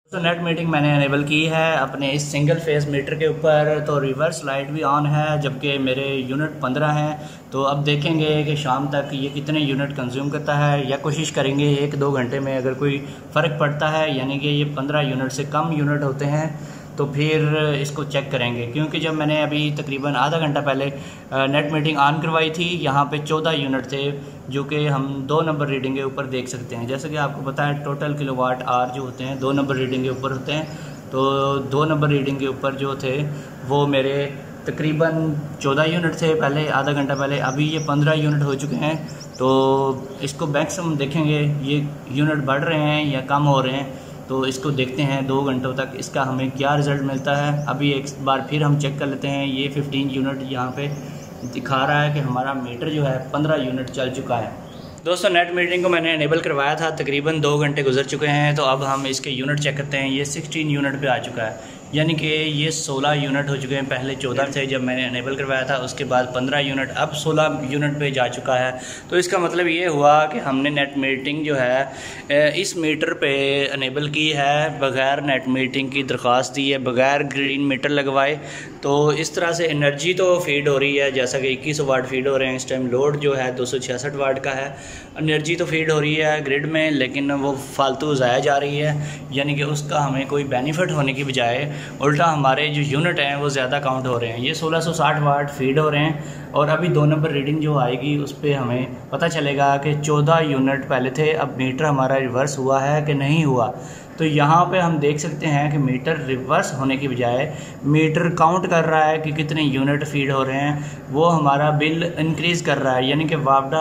तो net meeting मैंने enable की है अपने इस सिंगल फेस मीटर के ऊपर। तो रिवर्स लाइट भी ऑन है, जबकि मेरे यूनिट 15 हैं। तो अब देखेंगे कि शाम तक ये कितने यूनिट कंज्यूम करता है, या कोशिश करेंगे 1-2 घंटे में अगर कोई फ़र्क पड़ता है, यानी कि ये 15 यूनिट से कम यूनिट होते हैं, तो फिर इसको चेक करेंगे। क्योंकि जब मैंने अभी तकरीबन आधा घंटा पहले नेट मीटिंग ऑन करवाई थी, यहाँ पे 14 यूनिट थे, जो कि हम 2 नंबर रीडिंग के ऊपर देख सकते हैं। जैसे कि आपको पता है टोटल किलोवाट आवर जो होते हैं 2 नंबर रीडिंग के ऊपर होते हैं। तो 2 नंबर रीडिंग के ऊपर जो थे वो मेरे तकरीबन 14 यूनिट थे पहले आधा घंटा पहले, अभी ये 15 यूनिट हो चुके हैं। तो इसको मैक्सिमम देखेंगे ये यूनिट बढ़ रहे हैं या कम हो रहे हैं, तो इसको देखते हैं 2 घंटों तक इसका हमें क्या रिज़ल्ट मिलता है। अभी एक बार फिर हम चेक कर लेते हैं। ये 15 यूनिट यहाँ पे दिखा रहा है कि हमारा मीटर जो है 15 यूनिट चल चुका है। दोस्तों नेट मीटिंग को मैंने इनेबल करवाया था, तकरीबन 2 घंटे गुजर चुके हैं। तो अब हम इसके यूनिट चेक करते हैं। ये 16 यूनिट पे आ चुका है, यानी कि ये 16 यूनिट हो चुके हैं। पहले 14 थे जब मैंने इनेबल करवाया था, उसके बाद 15 यूनिट, अब 16 यूनिट पे जा चुका है। तो इसका मतलब ये हुआ कि हमने नेट मीटिंग जो है इस मीटर पे इनेबल की है, बग़ैर नेट मीटिंग की दरख्वास्त दी है, बग़ैर ग्रीन मीटर लगवाए। तो इस तरह से एनर्जी तो फ़ीड हो रही है, जैसा कि 2100 वाट फ़ीड हो रहे हैं इस टाइम। लोड जो है 266 वाट का है। एनर्जी तो फ़ीड हो रही है ग्रिड में, लेकिन वो फालतू ज़ाया जा रही है, यानी कि उसका हमें कोई बेनिफिट होने की बजाय उल्टा हमारे जो यूनिट हैं वो ज़्यादा काउंट हो रहे हैं। ये 1660 वाट फीड हो रहे हैं, और अभी 2 नंबर रीडिंग जो आएगी उस पर हमें पता चलेगा कि 14 यूनिट पहले थे, अब मीटर हमारा रिवर्स हुआ है कि नहीं हुआ। तो यहाँ पे हम देख सकते हैं कि मीटर रिवर्स होने की बजाय मीटर काउंट कर रहा है कि कितने यूनिट फीड हो रहे हैं, वो हमारा बिल इंक्रीज़ कर रहा है। यानी कि वापडा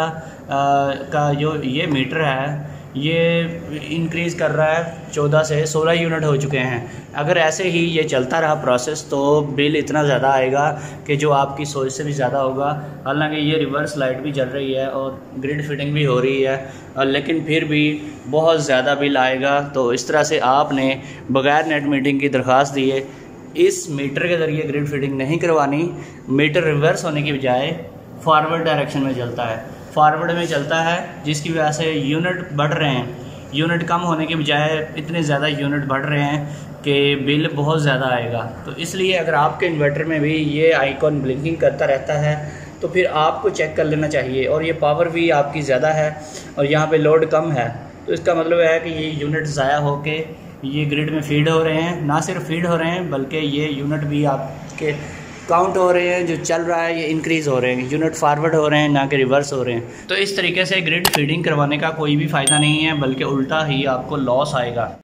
का जो ये मीटर है ये इंक्रीज़ कर रहा है, 14 से 16 यूनिट हो चुके हैं। अगर ऐसे ही ये चलता रहा प्रोसेस तो बिल इतना ज़्यादा आएगा कि जो आपकी सोच से भी ज़्यादा होगा। हालांकि ये रिवर्स लाइट भी चल रही है और ग्रिड फिटिंग भी हो रही है, लेकिन फिर भी बहुत ज़्यादा बिल आएगा। तो इस तरह से आपने बग़ैर नेट मीटिंग की दरख्वास्त दिए इस मीटर के ज़रिए ग्रिड फिटिंग नहीं करवानी। मीटर रिवर्स होने की बजाय फॉरवर्ड डायरेक्शन में चलता है, फॉरवर्ड में चलता है, जिसकी वजह से यूनिट बढ़ रहे हैं। यूनिट कम होने के बजाय इतने ज़्यादा यूनिट बढ़ रहे हैं कि बिल बहुत ज़्यादा आएगा। तो इसलिए अगर आपके इन्वर्टर में भी ये आइकॉन ब्लिंकिंग करता रहता है तो फिर आपको चेक कर लेना चाहिए। और ये पावर भी आपकी ज़्यादा है और यहाँ पे लोड कम है, तो इसका मतलब है कि ये यूनिट ज़ाया होके ये ग्रिड में फीड हो रहे हैं। ना सिर्फ फीड हो रहे हैं बल्कि ये यूनिट भी आपके काउंट हो रहे हैं, जो चल रहा है ये इंक्रीज़ हो रहे हैं, यूनिट फारवर्ड हो रहे हैं ना कि रिवर्स हो रहे हैं। तो इस तरीके से ग्रिड फीडिंग करवाने का कोई भी फ़ायदा नहीं है, बल्कि उल्टा ही आपको लॉस आएगा।